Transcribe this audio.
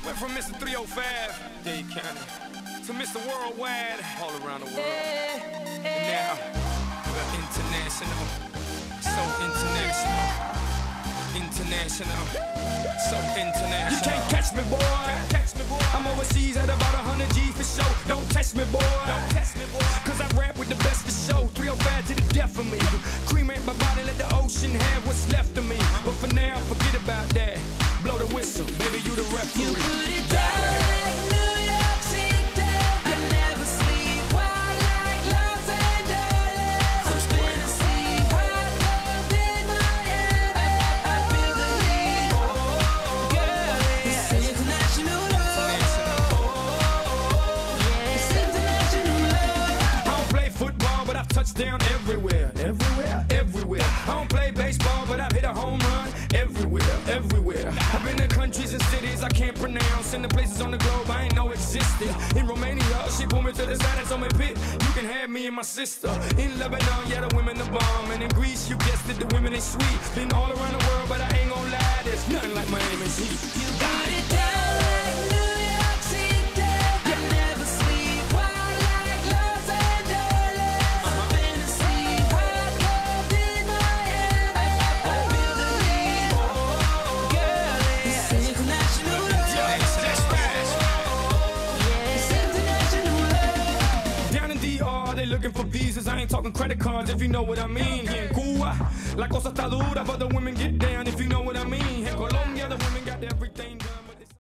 Went from Mr. 305, Dade County, to Mr. Worldwide, all around the world. And now, we're international, so international, international, so international. You can't catch me, boy. I'm overseas at about 100 G for show. Don't test me, boy. Cause I rap with the best for show. 305 to the death of me. Cremate my body, let the ocean have what's left of me. But for now, forget about that. Blow the whistle, baby, you the referee. You put it down like New York City. I never sleep while like Los Angeles. I'm spinning sleep, hot love in my head. I feel the heat, girl. It's international love. It's international love. I don't play football, but I've touched down everywhere. I don't play baseball, but I've hit a home run everywhere. I've been to countries and cities I can't pronounce, and the places on the globe I ain't know existed. In Romania, she pulled me to the side and told me, "Pit, you can have me and my sister." In Lebanon, yeah, the women the bomb, and in Greece, you guessed it, the women they sweet. Been all around the world, but I ain't gon' lie, there's nothing like Miami's heat. You put it down like New York City. I never sleep while like Los Angeles. I'm spinning sleep, hot love in my head. I feel the heat, girl. It's international love. It's international love. Down in DR, they looking for visas. I ain't talking credit cards, if you know what I mean. Here in Cuba, la cosa está dura, but the women get down, if you know what I mean. In Colombia, the women got everything.